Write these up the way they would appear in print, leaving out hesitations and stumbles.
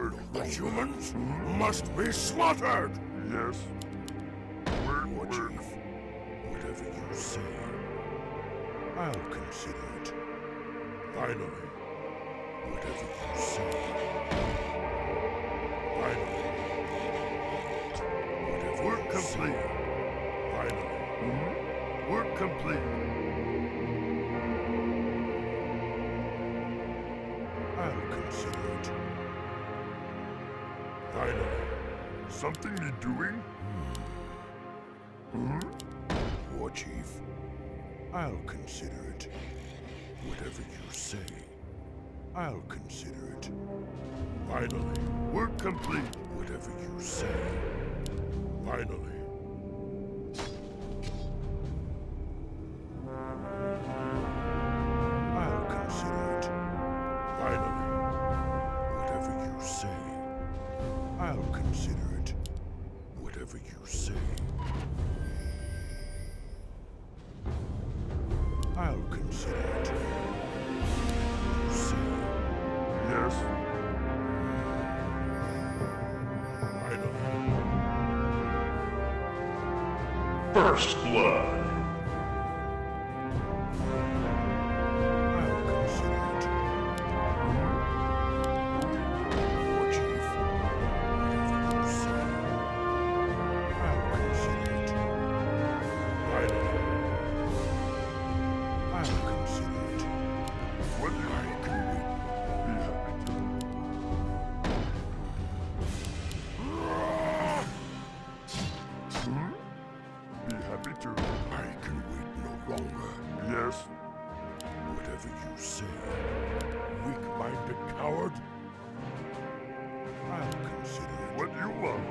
The humans must be slaughtered! Yes. War Chief, whatever you say, I'll consider it. Finally, whatever you say. Finally. Whatever Work complete. Finally. Work complete. I'll consider it. Finally. Something need doing? War Chief, I'll consider it. Whatever you say, I'll consider it. Finally. Work complete. Whatever you say. Finally. I'll consider it. Finally. Whatever you say. I'll consider it. Whatever you say. I'll consider it. Whatever you say. Yes. Finally. First Blood. I'll consider it. War Chief, whatever you say, I'll consider it. Finally. I'll consider it. What I can wait. be happy to. Be happy to. I can wait no longer. Yes. Whatever you say, weak-minded coward, I'll consider it. What you want?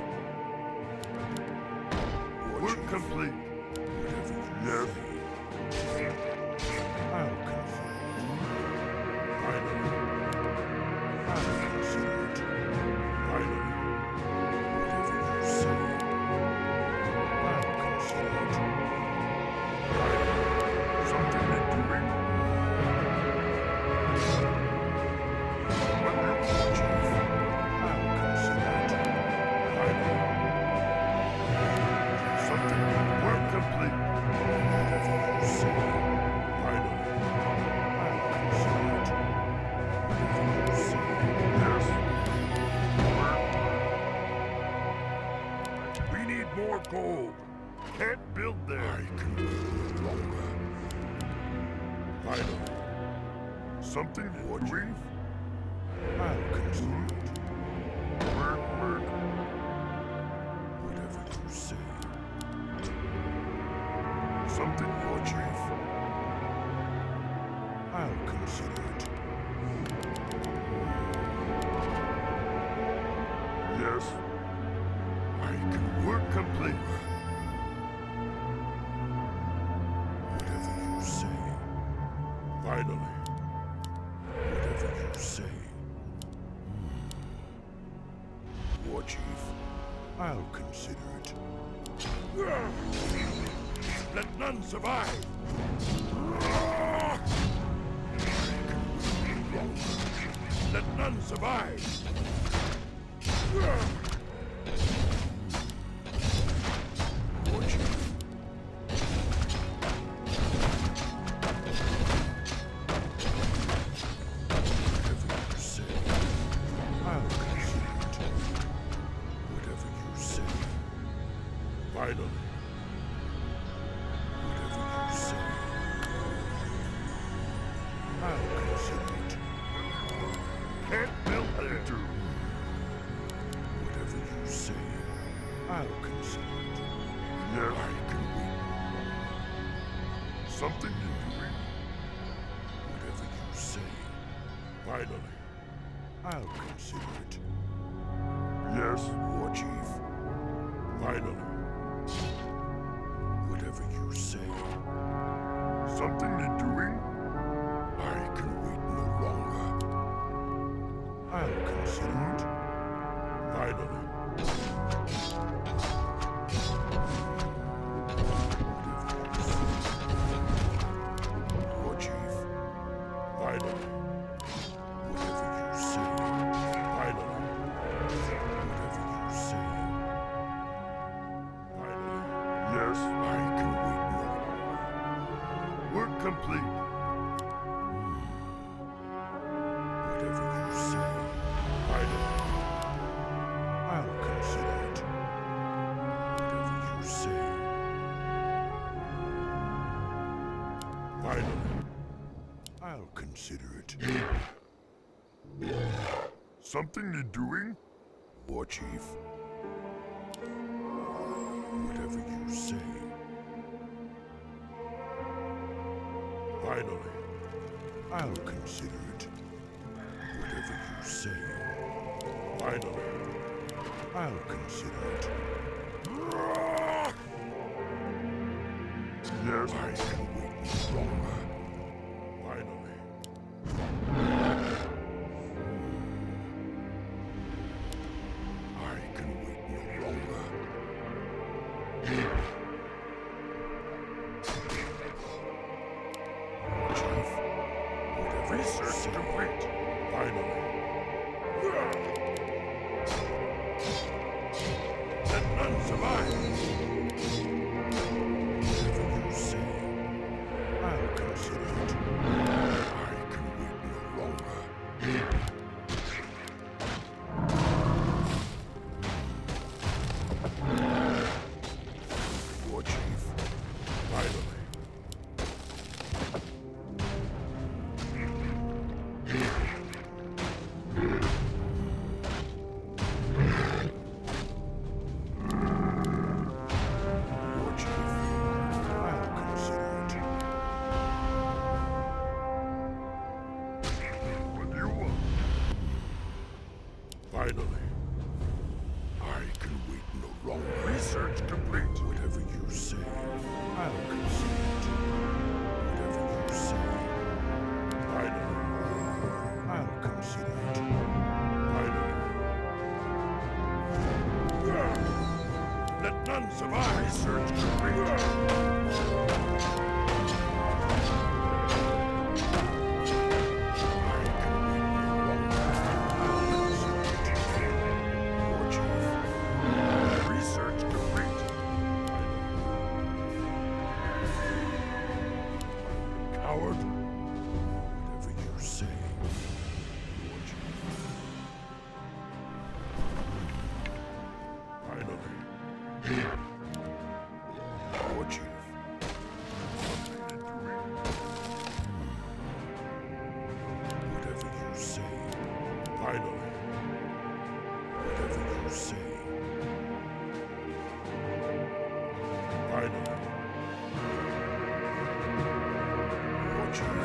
War Work Chief, complete. whatever you Yes. say, I'll consider it. Finally. I'll consider it. Finally. Whatever you say, I'll consider it. Something need doing? What you War Chief, I'll consider it. Finally. Something work complete. Whatever you say, Finally. I'll consider it. Whatever you say, Yes. we need more gold. Can't build I there. can wait no longer. Finally, Something War doing? Chief, I'll consider it. Work. Whatever you say. Something War Chief, I'll consider it. Yes. I can Work complete. whatever you say. Finally, whatever you say. War Chief, I'll consider it. Let none survive! Let none survive! War Chief, whatever you say, I'll consider it. Whatever you say. Finally. Whatever you say, I'll consider it. Can't build there. Whatever you say, I'll consider it. Yes. I can wait. Something you doing? Whatever you say, finally, I'll consider it. Yes. War Chief, finally, whatever you say, Something you doing? I can wait no longer. I'll consider it. Finally. War Chief, finally. Whatever you say, finally. Yes. I can wait no longer. Work complete. Whatever you say, I'll consider it. Whatever you say. Finally. I'll consider it. Something need doing? War Chief. Whatever you say. Finally. I'll consider it. Whatever you say. Finally. I'll consider it. Yes. I can wait no longer. Finally. I can wait no longer. Chief, whatever you Research say. complete. Finally. Let none survive. Whatever you say, I'll consider it. I can wait no longer. War Chief, Finally. War Chief, I'll consider it. What do you want? Finally. I can wait no longer. Research complete. Whatever you say, I'll consider it. Whatever you say, Finally. I'll consider it. Finally. Let none survive. Research complete. Research complete. Coward. Whatever you say. Finally. War Chief, Something need doing. whatever you say. Finally. Whatever you say. Finally. War Chief,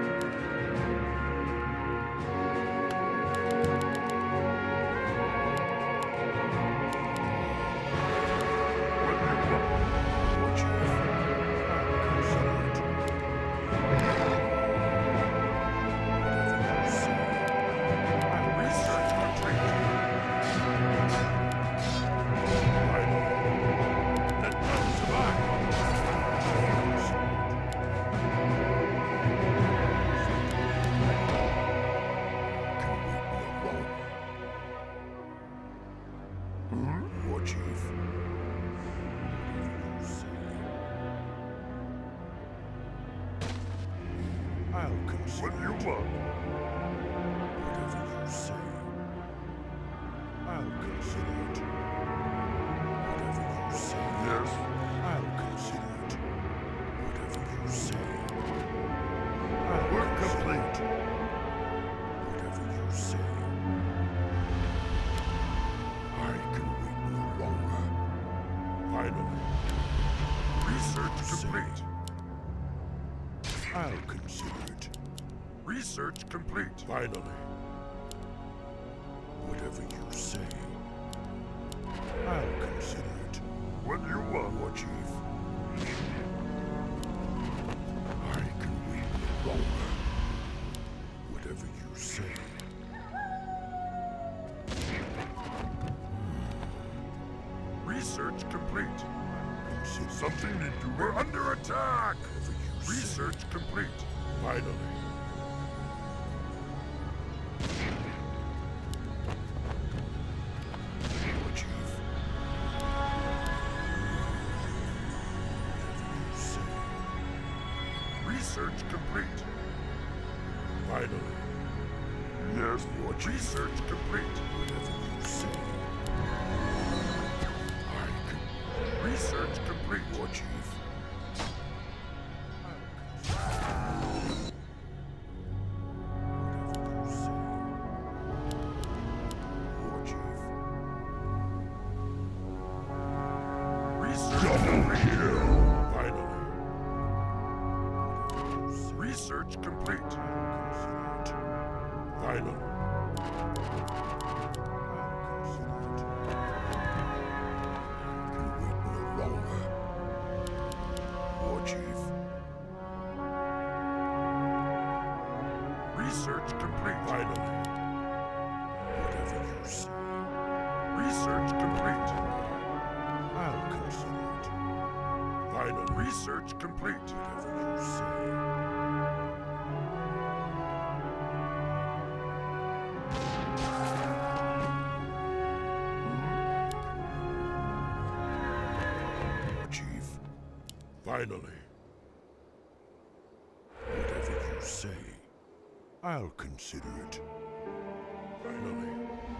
What do you want? War Chief, I'll consider it. Whatever you say. Research complete. Finally. Let none survive. War Chief, whatever you say. I'll What consider do you it. want? Whatever you say. I'll consider it. Whatever you say. Yes. I'll consider it. Whatever you say. I'll Work consider complete. it. Whatever you say. I can wait no longer. Finally. Research Say. complete. I'll consider it. Research complete. Finally. Whatever you say. I'll consider it. What do you want? War Chief. I can wait no longer. Whatever you say. Research complete. Consider Something need to. We're under attack. whatever you say. Research complete. Finally. War Chief. Research complete. Finally. Yes, your research complete. Whatever you say. I can. Research complete. War Chief. Research complete. Finally. War Chief. Research complete. Finally. Whatever you say. Research complete. I'll consider it. Final research complete. Whatever you say. Chief. Finally. Whatever you say. I'll consider it. Finally.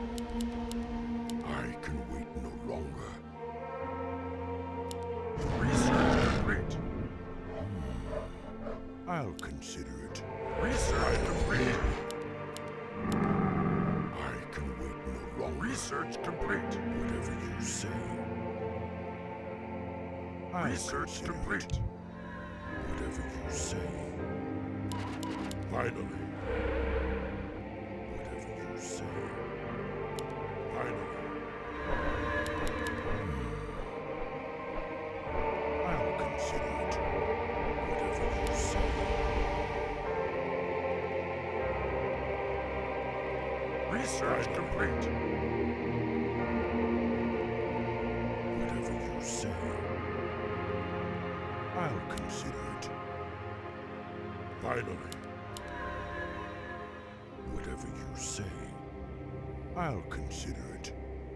I can wait no longer. Research complete. I'll consider it. Research complete. I can wait no longer. Research complete. Whatever you say. I'll Research consider complete. it. Whatever you say. Finally. Whatever you say. Finally. I'll consider it. Whatever you say. Research complete. Whatever you say. I'll consider it. Finally. Whatever you say. I'll consider it.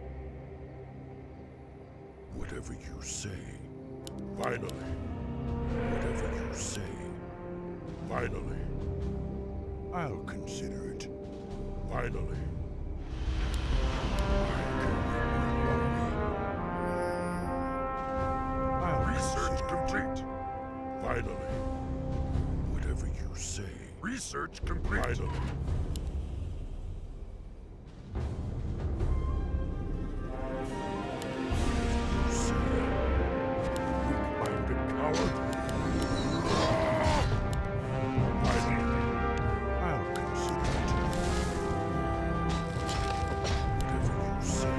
Whatever you say. Finally. Whatever you say. Finally. I'll consider it. Finally. I'll Research consider it. complete. Finally. Whatever you say. Research complete. Finally. You say. Weak-minded coward. Finally. I'll consider it. Whatever you say.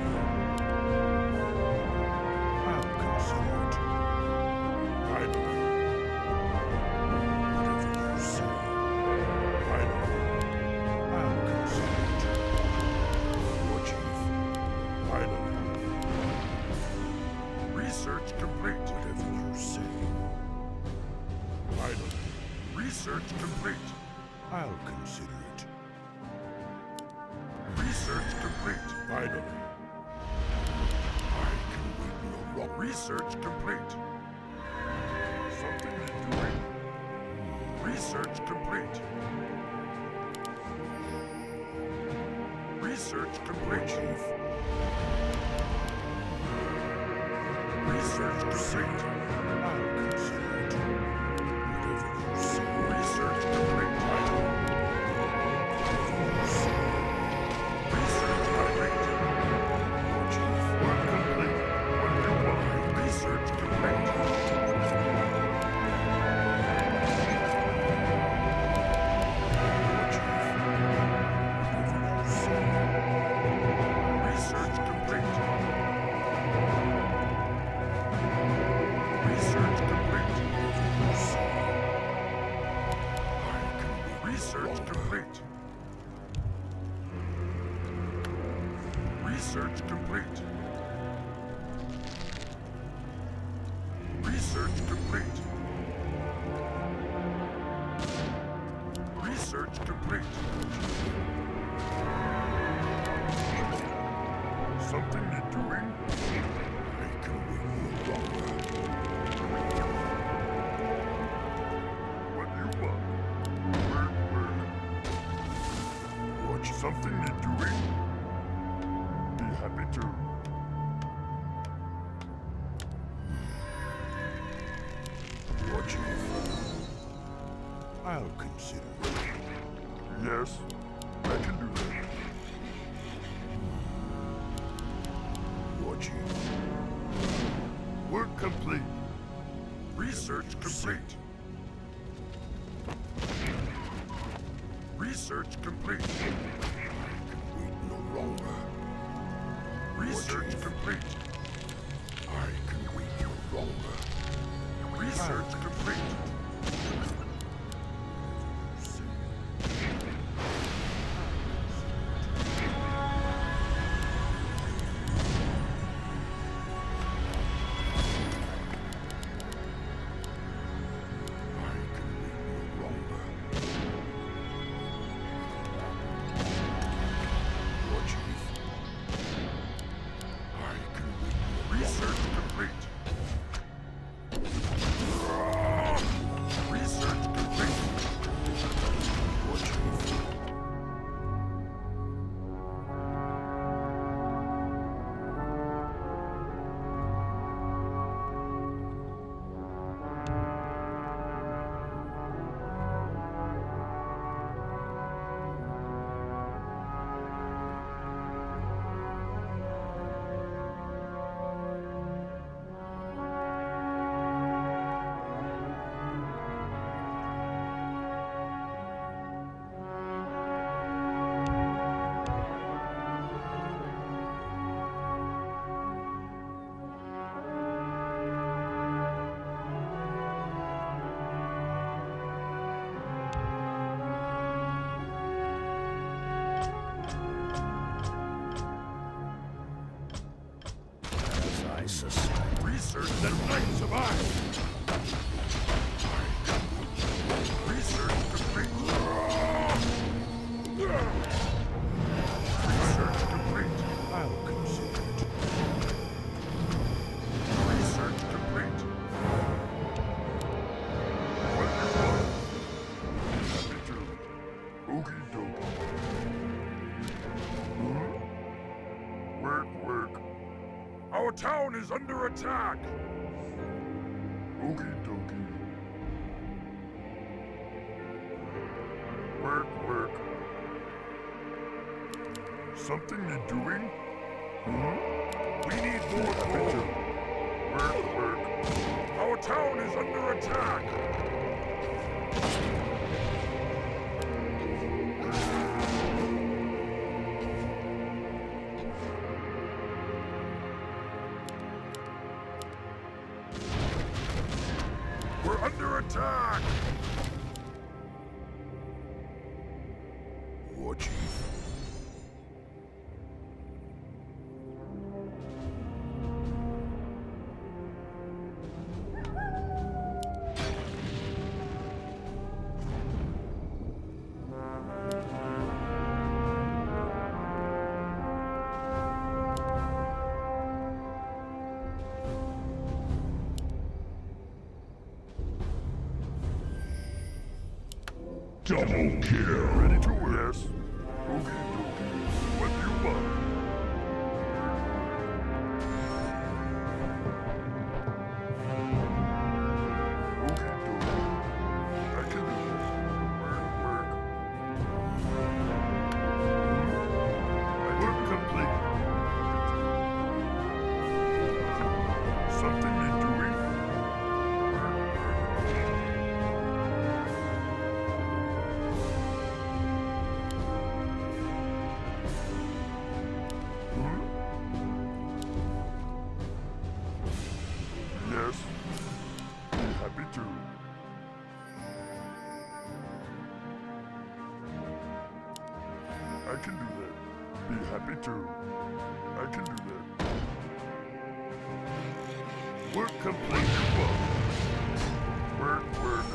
I'll consider it. Finally. Whatever you say. Finally. I'll consider it. War Chief. Finally. Research complete. Whatever you say. Finally. Research complete. I'll consider it. Research complete. Finally. I can wait no longer. Research complete. Something to do. Research complete. Research complete. Chief. Research complete. I'll consider it. Whatever you say. Research complete. Finally. Research complete. War Chief. Work complete. What do you want? Research complete. War Chief. Whatever you say. Research complete. Research complete. Whatever you say. I can wait no Research longer. complete. Research complete. Research complete. Research complete. Something you're doing? I can wait no longer. What do you want? Something need doing? Be happy to. What, Chief? I'll consider it. Yes, I can do that. What, Chief? Work complete. Research complete. Research complete. I can wait no longer. Research Chief? complete. I can wait no longer. Research complete. Research complete. Research complete. What, Chief? As I suspect. Research that might survive. Research complete. Research complete. I'll consider it. Research complete. What you want? Happy to. Okie dokie. Work, work. Our town is under attack. Okie dokie. Work, work. Something you're doing? We need more coal. Work, work. Our town is under attack. We're under attack. What, Chief? Double kill. Ready to work? Yes. Okie dokie. What do you want? Okie dokie. I can do this. Work, work. Work complete. Something you're doing? Yes. Be happy to. I can do that. Be happy to. I can do that. Work complete. Work, work.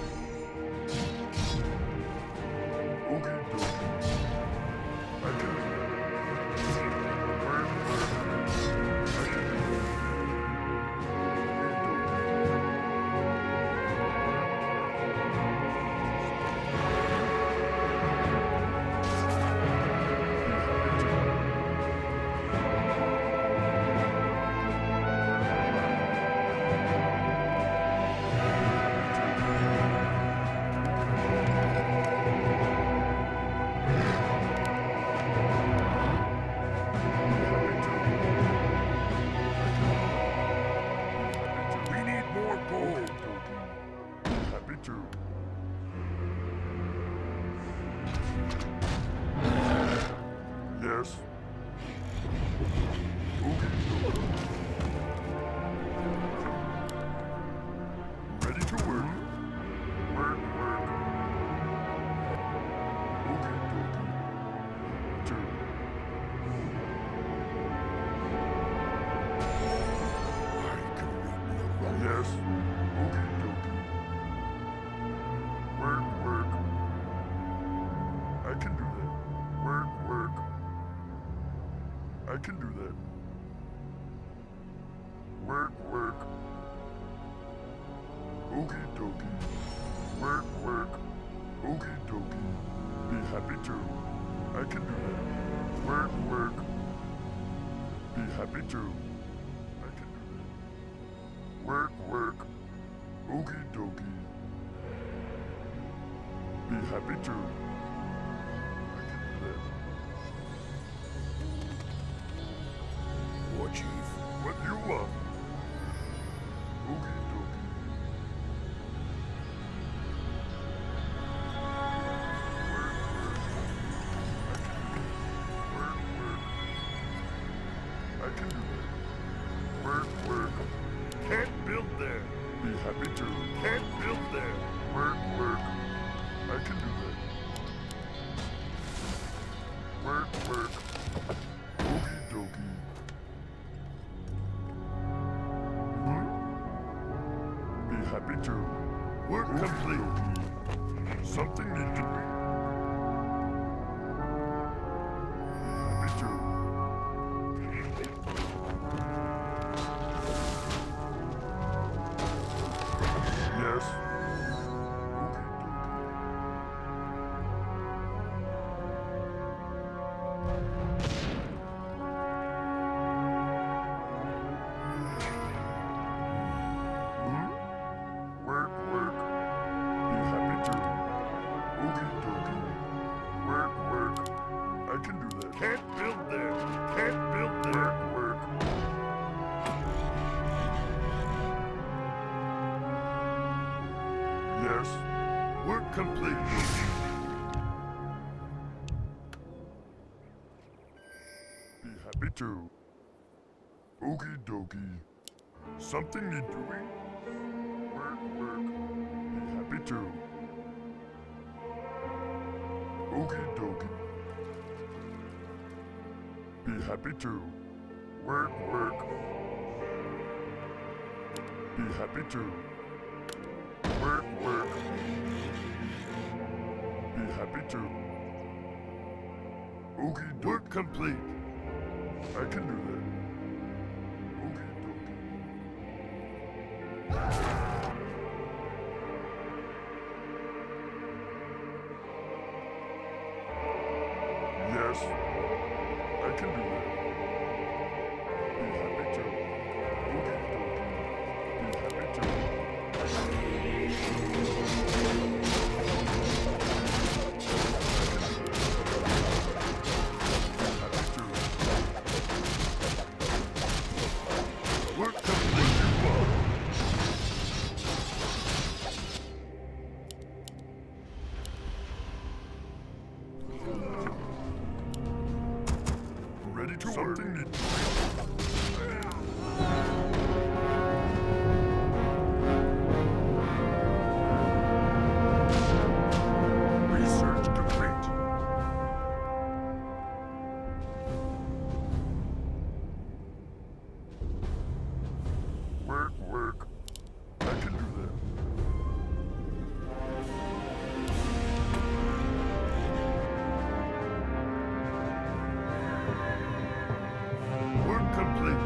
Okie dokie. I can do that. Work, work. I can do that. can do that. Work, work. Okie dokie. Work, work. Okie dokie. Be happy too. I can do that. Work, work. Be happy too. I can do that. Work, work. Okie dokie. Be happy too. I can do that. War Chief. What you want? Okie dokie. Work, work. I can do that. Work, work. Can't build there. Be happy to. Can't build there. Work, work. I can do that. Work, work. Okie dokie. Be happy to. Work complete. Something needs to be. Happy to. Yes. Okay, Work, work. Be happy to. Okie dokie. Work, work. I can do that. Can't build there. Can't build there. Work, work. Yes. Work complete. Be happy too. Okie dokie. Something need doing? Work, work. Be happy too. Okie dokie. Be happy too. Work, work. Be happy too. Work, work. Be happy too. Okie dokie. Work complete. I can do that. Okie dokie. Yes, I can do that. Be happy too. Okie dokie. Be happy too. Work complete. Ready to work. Research complete. Work, work. I can do that. Work complete.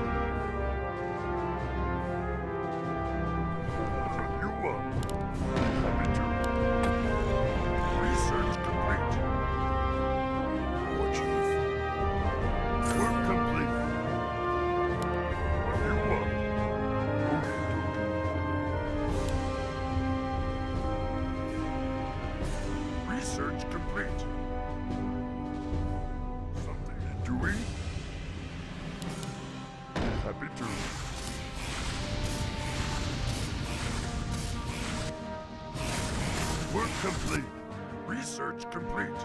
You up? Be happy to. Research complete. War Chief. Work complete. You up? Okay, dokie. Research complete. Something you're doing? Be happy to. Work complete. Research complete.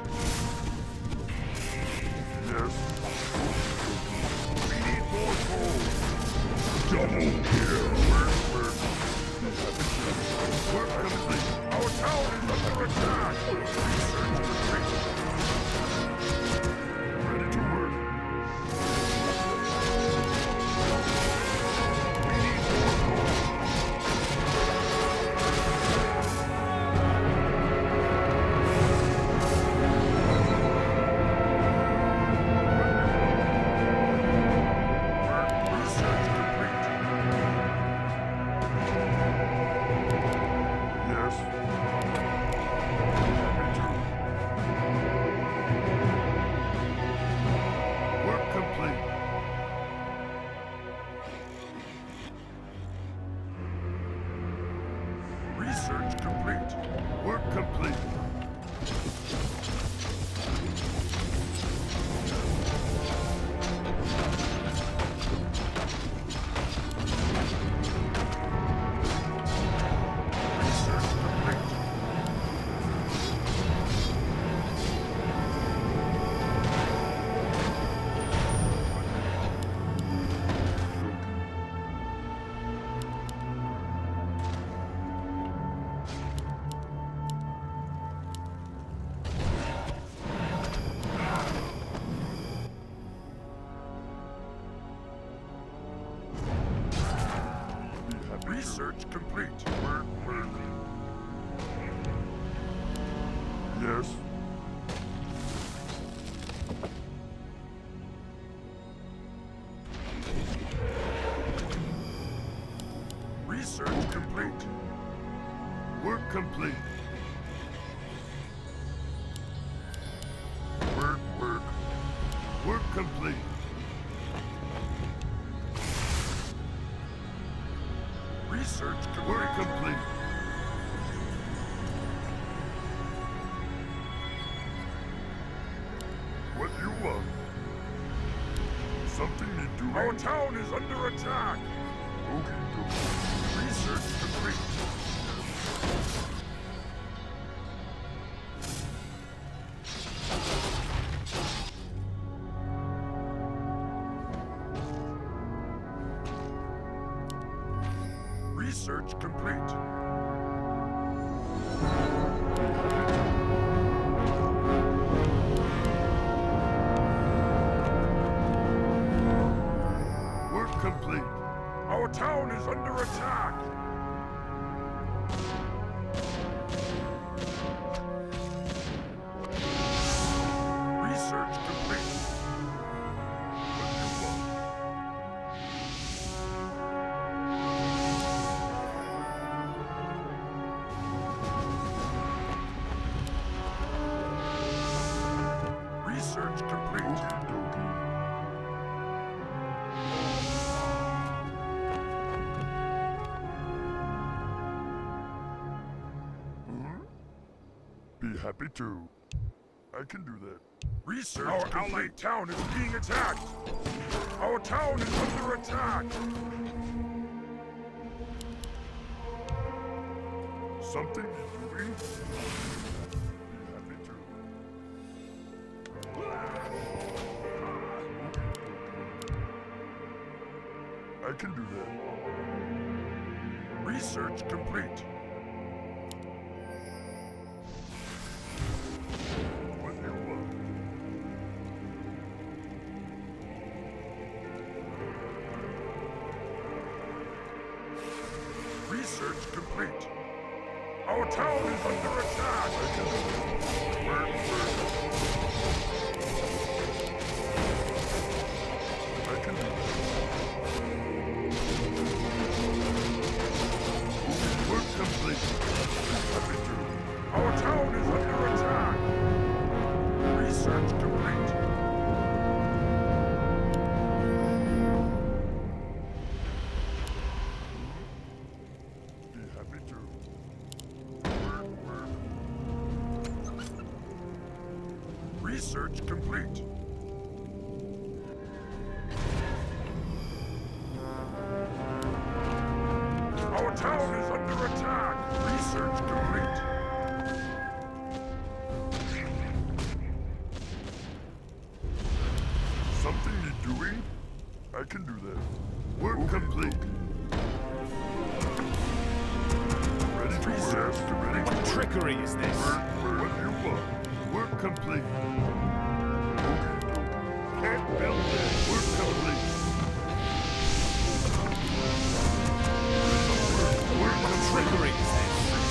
Yes. We need more coal. Double kill. Work, work. Be happy to. Work complete. Our town is under attack. Research complete. Ready to work. We need more coal. Research complete. Work. Yes. Research complete. Work complete. Work. Work complete. Research complete. Work complete. What do you want? Something need doing? Our town is under attack. Okay. Research complete. Research complete. Work complete. Our town is under attack. Research complete. What do you want? Research complete. Be happy too. I can do that. Research. Our allied town is being attacked. Our town is under attack. Something doing? Be happy too. I can do that. Research complete. What do you want? Research complete. Our town is under attack. Work. I can do that. Work complete. Happy to. Our town is under attack. Research complete. Be happy to. Work. Research complete. Our town is under attack. Research complete. Something need doing? I can do that. Work complete. Ready to work. Ready to What trickery is this? What do you want? Work complete. Can't build it. Work complete. What trickery is this?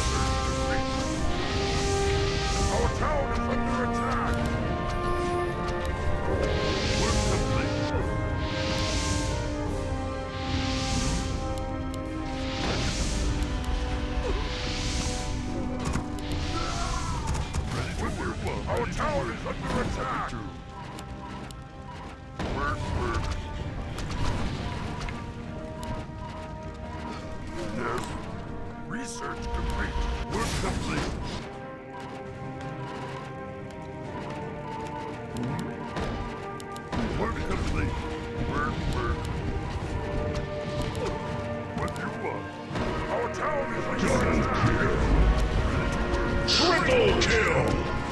Our town is under attack. Work complete. Ready to work. Our town is under attack. Work. Yes. Research complete. Work complete. Work complete. Work. What do you want? Our town is under attack. Triple kill!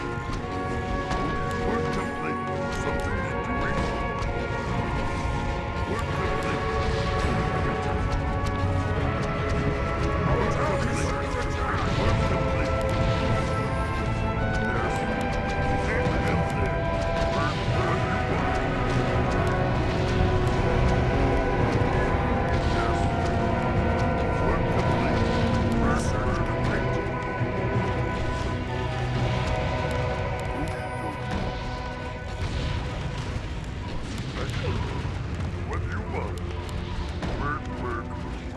Work complete. Something need doing? Work complete. Our town is under attack. Work complete. Yes. Can't build it. Work. What do you want? Yes. Work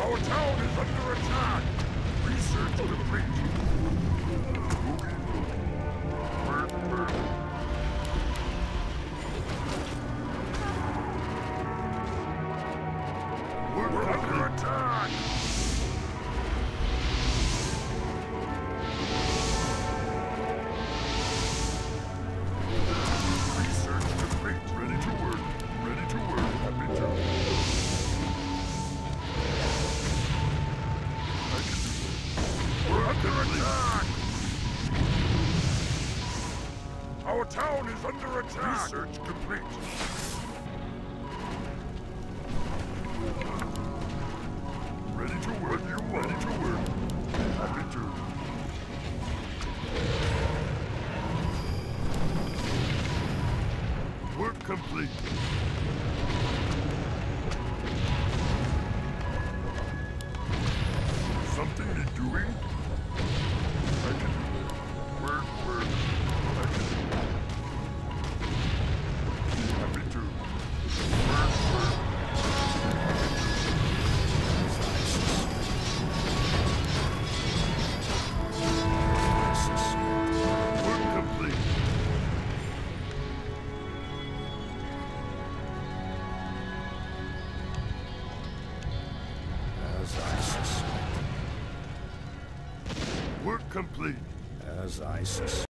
Our town is under attack! Research complete! Boogie boogie. Work, work. We're under attack! Research complete. Ready to work. Ready to work. Happy to. I can do that. We're under attack! Our town is under attack! Research complete. Ready to work, you ready to work. Happy to. Work complete. Something need doing? I can do that. Work, work. I can do that. Happy to. Work, work. Work complete. As I suspected. Work complete. As I suspected.